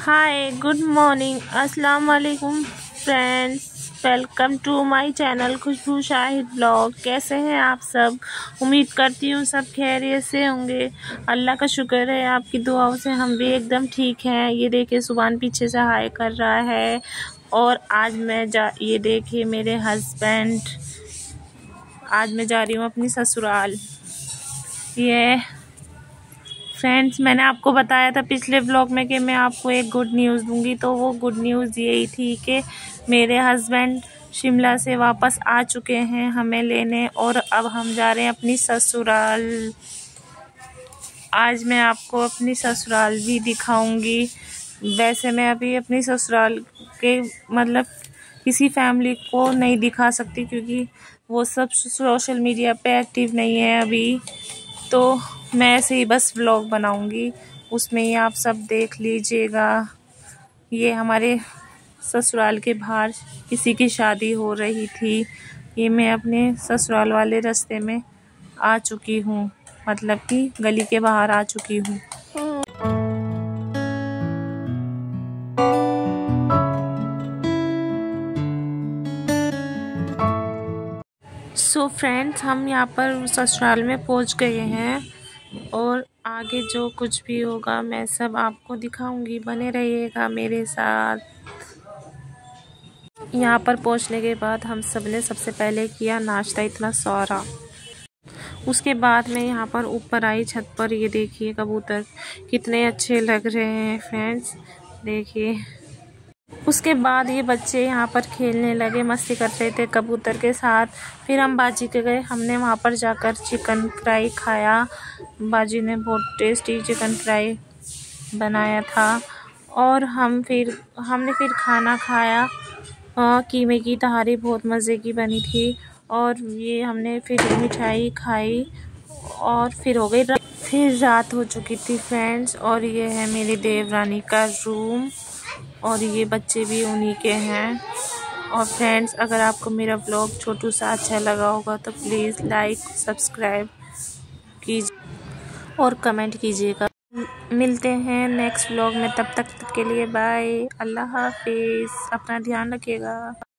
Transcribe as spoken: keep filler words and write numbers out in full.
Hi good morning अस्सलाम वालेकुम friends, welcome to my channel Khushboo Shahid blog. कैसे हैं आप सब? उम्मीद करती हूँ सब खैरियत से होंगे। अल्लाह का शुक्र है, आपकी दुआओं से हम भी एकदम ठीक हैं। ये देखिए सुबान पीछे से हाय कर रहा है। और आज मैं जा ये देखिए मेरे हस्बैंड, आज मैं जा रही हूँ अपनी ससुराल। ये फ्रेंड्स, मैंने आपको बताया था पिछले व्लॉग में कि मैं आपको एक गुड न्यूज़ दूंगी, तो वो गुड न्यूज़ यही थी कि मेरे हस्बैंड शिमला से वापस आ चुके हैं हमें लेने, और अब हम जा रहे हैं अपनी ससुराल। आज मैं आपको अपनी ससुराल भी दिखाऊंगी। वैसे मैं अभी अपनी ससुराल के मतलब किसी फैमिली को नहीं दिखा सकती, क्योंकि वो सब सोशल मीडिया पे एक्टिव नहीं है अभी। तो मैं ऐसे ही बस व्लॉग बनाऊंगी, उसमें ही आप सब देख लीजिएगा। ये हमारे ससुराल के बाहर किसी की शादी हो रही थी। ये मैं अपने ससुराल वाले रास्ते में आ चुकी हूँ, मतलब कि गली के बाहर आ चुकी हूँ। सो फ्रेंड्स, हम यहाँ पर ससुराल में पहुँच गए हैं, और आगे जो कुछ भी होगा मैं सब आपको दिखाऊंगी। बने रहिएगा मेरे साथ। यहाँ पर पहुँचने के बाद हम सब ने सबसे पहले किया नाश्ता, इतना सारा। उसके बाद मैं यहाँ पर ऊपर आई छत पर। ये देखिए कबूतर कितने अच्छे लग रहे हैं फ्रेंड्स, देखिए। उसके बाद ये बच्चे यहाँ पर खेलने लगे, मस्ती कर रहे थे कबूतर के साथ। फिर हम बाजी के गए, हमने वहाँ पर जाकर चिकन फ्राई खाया। बाजी ने बहुत टेस्टी चिकन फ्राई बनाया था। और हम फिर हमने फिर खाना खाया। कीमे की तहारी बहुत मज़े की बनी थी। और ये हमने फिर मिठाई खाई, और फिर हो गई फिर रात हो चुकी थी फ्रेंड्स। और ये है मेरी देवरानी का रूम, और ये बच्चे भी उन्हीं के हैं। और फ्रेंड्स, अगर आपको मेरा ब्लॉग छोटू सा अच्छा लगा होगा तो प्लीज़ लाइक सब्सक्राइब कीजिए और कमेंट कीजिएगा। मिलते हैं नेक्स्ट ब्लॉग में, तब तक के लिए बाय, अल्लाह हाफिज़, अपना ध्यान रखिएगा।